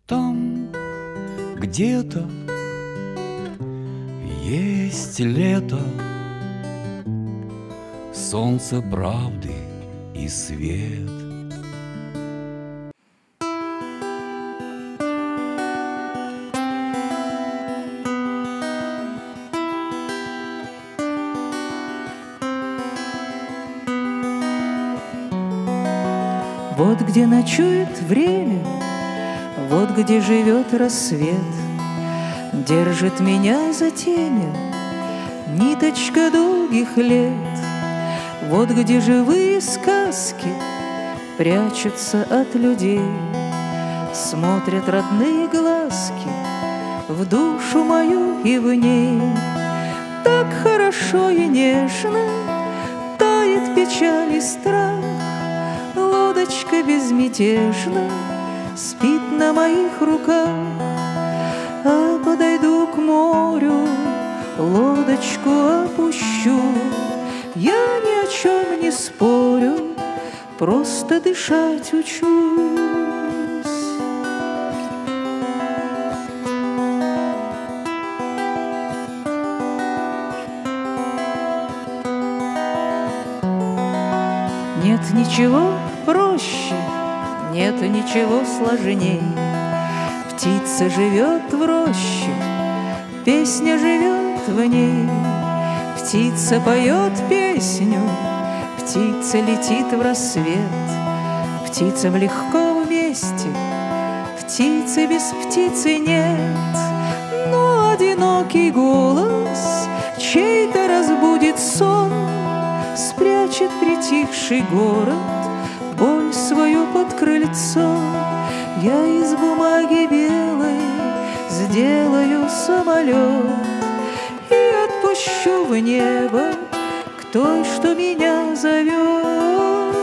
Там где-то есть лето, солнце правды и свет. Вот где ночует время, вот где живет рассвет, держит меня за темя ниточка долгих лет. Вот где живые сказки прячутся от людей, смотрят родные глазки в душу мою и в ней. Так хорошо и нежно тает печаль и страх, лодочка безмятежно спит на моих руках. А подойду к морю, лодочку опущу, я ни о чем не спорю, просто дышать учусь. Нет ничего проще, нет ничего сложней. Птица живет в роще, песня живет в ней. Птица поет песню, птица летит в рассвет. Птицам легко вместе, птицы без птицы нет. Но одинокий голос чей-то разбудит сон, спрячет притихший город боль свою под крыльцо. Я из бумаги белой сделаю самолет и отпущу в небо к той, что меня зовет.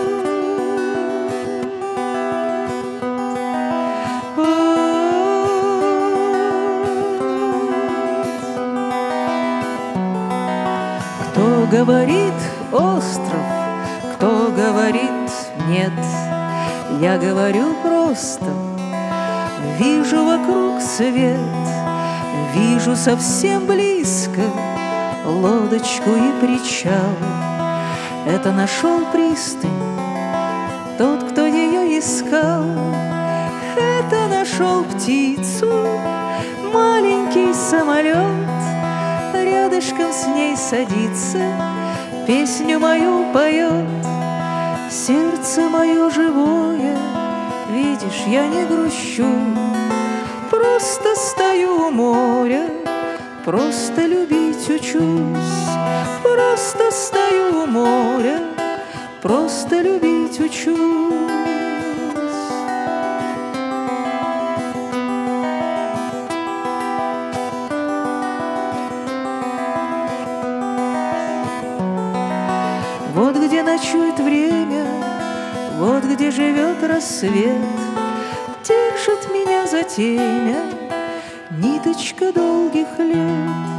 Кто говорит остров, кто говорит нет, я говорю просто. Вижу вокруг свет, вижу совсем близко лодочку и причал. Это нашел пристань тот, кто ее искал. Это нашел птицу маленький самолет, рядышком с ней садится, песню мою поет. Сердце мое живое, видишь, я не грущу, просто стою у моря, просто любить учусь. Просто стою у моря, просто любить учусь. Вот где ночует время, вот где живет рассвет, держит меня за темя ниточка долгих лет.